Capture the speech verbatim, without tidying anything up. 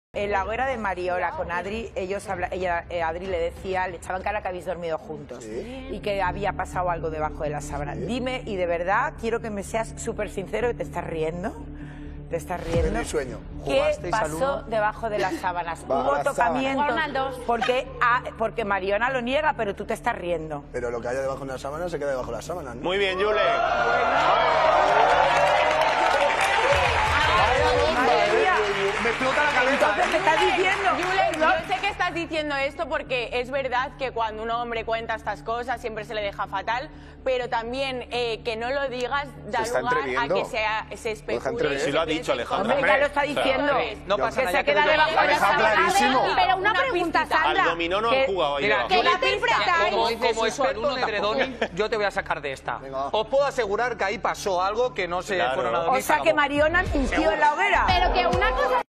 En la hoguera de Mariola con Adri, ellos habla, ella, eh, Adri le decía, le echaban cara que habéis dormido juntos, ¿sí? Y que había pasado algo debajo de la sábana. ¿Sí? Dime, y de verdad, quiero que me seas súper sincero, y te estás riendo. ¿Te estás riendo? Mi sueño. ¿Qué pasó debajo de las sábanas? ¿Hubo tocamientos? Porque, ah, porque Mariona lo niega, pero tú te estás riendo. Pero lo que haya debajo de las sábanas se queda debajo de las sábanas, ¿no? Muy bien, Yule. Me explota la cabeza. Entonces, ¿qué estás diciendo? Yule, yo sé que estás diciendo esto porque es verdad que cuando un hombre cuenta estas cosas siempre se le deja fatal, pero también eh, que no lo digas da lugar a que sea, se especule. Si lo ha dicho Alejandro. Hombre, ya lo está diciendo. No pasa que nada. se queda debajo de las sábanas. Pero una pregunta, Sandra. Al dominó no han jugado ahí. Mira, ¿qué le interpretáis? Como, como experto de Dredoni, yo te voy a sacar de esta. Venga. Os puedo asegurar que ahí pasó algo que no se Claro. fueron a dormir. O sea, que Mariona mintió en la hoguera. Pero que una cosa...